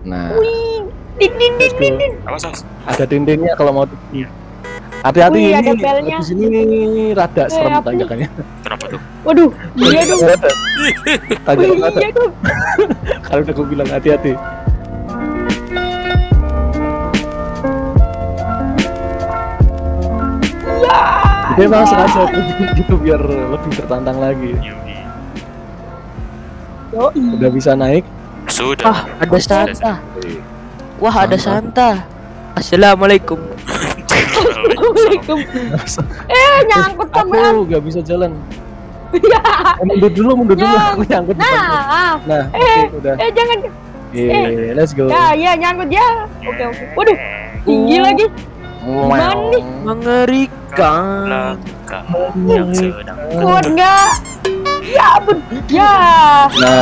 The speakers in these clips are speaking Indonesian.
Nah, Let's go. Awas. Ada dindingnya kalau mau. Hati-hati Wih, ini ada belnya. di sini rada serem apa nih? tanjakannya. Kenapa tuh? Waduh, iya dong. Tanjakan ada. Iya dong. Kalau udah gue bilang hati-hati. Dia emang sengaja gitu biar lebih tertantang lagi. Yoi. Udah bisa naik. Sudah. Ada Santa. Wah, ada Santa. Assalamualaikum. Assalamualaikum. Nyangkut sama. Aku nggak bisa jalan. Ya. Mundur dulu, aku nyangkut. Nah, oke, udah. Jangan. Let's go. Ya, nyangkut ya. Oke. Waduh, tinggi lagi. Gimana nih? Mengerikan. Langkah yang sedang Kuat nggak? Ya ampun. Ya. Nah,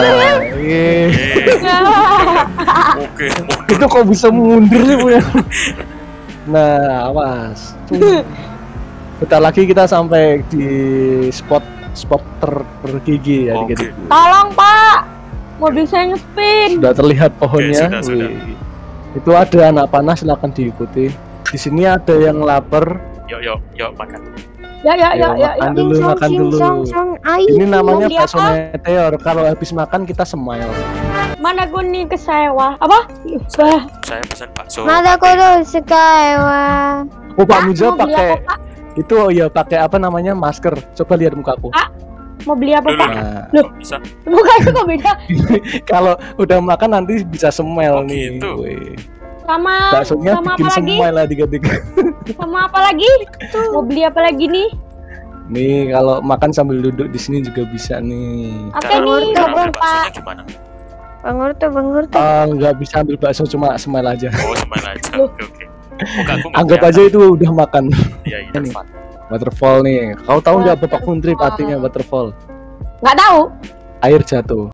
Oke. itu kok bisa mundur sih punya? Nah, awas. Bentar lagi kita sampai di spot tergigi ya. Oke. Tolong Pak, mobil saya ngespin. Sudah terlihat pohonnya. Oke, sudah. Itu ada anak panah, silakan diikuti. Di sini ada yang lapar. Yuk makan. Ya. Makan dulu. Ini namanya bakso meteor. Kalau habis makan kita smile. Mana gue nih ke sewa? Apa? Saya pesan bakso. Mata kudu sekewa. Oh, Pak Muja mau beli pakai apa, Pak? itu ya, pakai apa namanya, masker. Coba lihat mukaku. Mau beli apa Pak? Nah, Loh, Bisa. mukanya kok beda? kalau udah makan nanti bisa smile nih. Gitu. Wih. Sama Baksonya sama bikin apa lagi? smile lah tiga-tiga. Sama apa lagi? Mau beli apa lagi nih? Nih, kalau makan sambil duduk di sini juga bisa nih. Oke Cara- nih, cara Bang ambil Pak. baksonya gimana? Bang Urto. Nggak bisa ambil bakso, cuma smile aja. Oh, smile aja. Loh. Oke. Mukaku nggak Anggap aja kelihatan. itu udah makan. Iya, Ini. Fat. Waterfall nih. Kau tahu nggak Bapak Kuntri artinya waterfall? Nggak tahu. Air jatuh.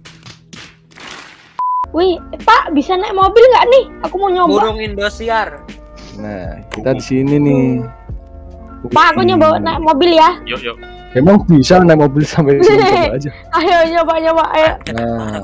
Wih, Pak bisa naik mobil nggak nih? Aku mau nyoba. Burung Indosiar. Nah, kita di sini nih. Pak, aku nyoba naik mobil ya. Yuk. Emang bisa naik mobil sampai sini, coba aja. Ayo nyoba ayo. Nah,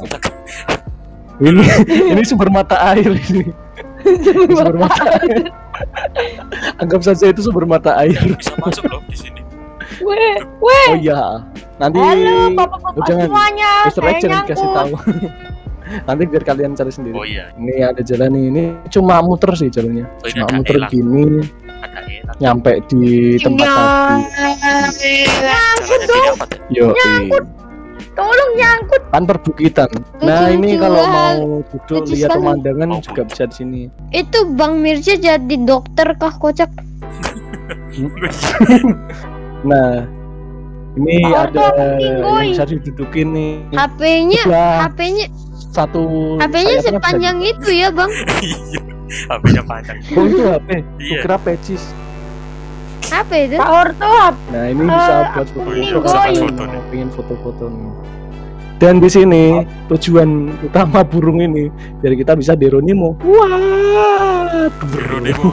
ini sumber mata air ini. Sumber mata air. Anggap saja itu sumber mata air. Bisa masuk loh di sini. Weh. Oh iya, nanti Halo bapak-bapak jangan. semuanya. Mr. Saya X jangan kasih nyangkut. tahu. Nanti biar kalian cari sendiri. Oh iya. Ini ada jalan nih, ini cuma muter sih jalannya. Oh, ini Cuma ada muter elang. gini, Ada enak. nyampe di tempat tadi. Jalannya gini apa tuh? Yo, Tolong nyangkut. kan perbukitan. Nah, ini kalau mau duduk Lucu lihat sekali. pemandangan Oh, juga bisa di sini. Itu Bang Mirza jadi dokter kah kocak? Nah, ini Pak ada Orto, penting, boy. yang bisa didudukin nih. HP-nya Udah satu sayapnya sepanjang itu ya, Bang. Iya. HP-nya panjang. Oh, itu HP. Iya. Kukira pecis. Apa itu? Pak Orto. Nah, ini bisa buat aku foto-foto nih, kalau boy. mau pengen foto-foto nih. Dan di sini tujuan utama burung ini biar kita bisa Deronimo. Wah, Bro demo.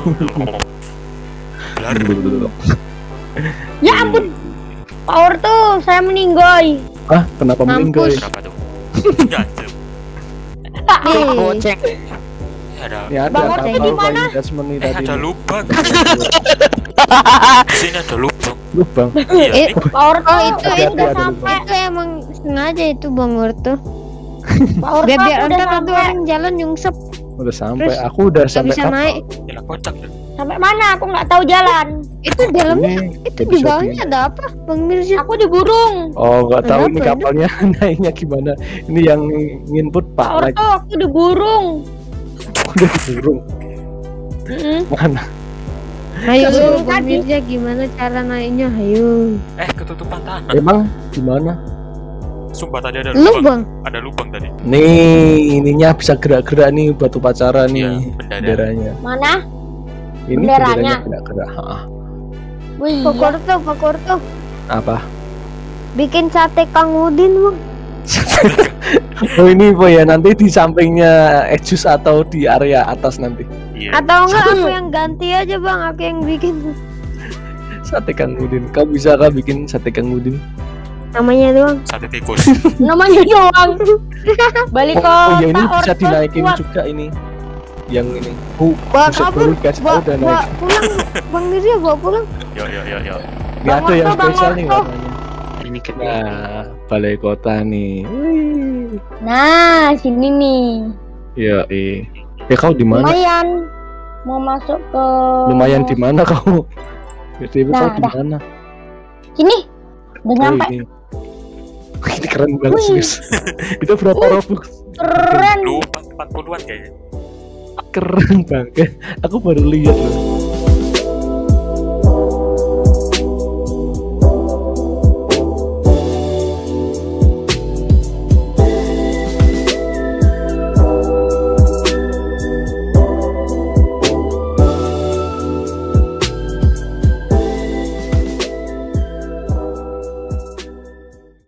Ya ampun. Pak Orto, saya meninggoy. Ah, kenapa meninggal? Mampus. Berapa tuh? Ganjil. Goceng. Ada. Ya ada Bang Orto di mana? Jasmine nih tadi. Ada lubang. Di sini ada lubang. Lubang. Iya. Eh, nih. Pak Orto itu udah ada sampai. Itu emang sengaja itu Bang Urto. Pak Orto Biar aku udah ntar ada sampai. orang jalan nyungsep Udah sampai. Terus, Aku udah gak sampai bisa kapal. naik. Gila kocak ya. Sampai mana? Aku nggak tahu jalan. Itu dalamnya Ini itu nggak di bisa bawahnya ada apa, Bang Mirza? Aku di burung. Oh, nggak tahu Kenapa ini itu? kapalnya naiknya gimana. Ini yang nginput Pak Pak lagi. Orto, aku di burung. Udah di burung. Mana? Ayo Sebelum Bang tadi. Mirza gimana cara naiknya? Ayo. Ketutupan tanah. Emang gimana? Sumpah tadi ada Lu lubang. Bang. Ada lubang tadi. Nih, ininya bisa gerak-gerak nih batu pacara nih. Iya, bendera. Benderanya. Mana? Ini Benderanya. benderanya gerak-gerak. Ah, Wih. Pak Urto, Pak Urto. apa? Bikin sate Kang Udin, Bang. Oh, ini apa ya, nanti di sampingnya Ejus atau di area atas nanti. Iya. Atau enggak aku yang ganti aja, Bang. Aku yang bikin. Sate Kang Udin. Kau bisa kah bikin sate Kang Udin? Namanya doang. Sate tikus. Namanya doang. Balik kota. Oh iya, ini bisa Ortos dinaikin kuat. juga ini. Yang ini. Bawa Buset, kabur. baru dikasih tahu udah Bawa naik. pulang. Bang Mirza bawa pulang. Yo. Nggak ada yang Bang Orto, spesial Bang nih Orto. warnanya. Ini kan Nah, balai kota nih. Wih. Nah, sini nih. Ya, kau di mana? Lumayan. Mau masuk ke. Lumayan di mana kau? BTW kau Nah, di dah. mana? Sini. Udah Oh, nyampe. ini. Ini keren banget Wih. serius. Itu berapa Robux? Keren. Lu 40-an kayaknya. Keren banget. Aku baru lihat loh.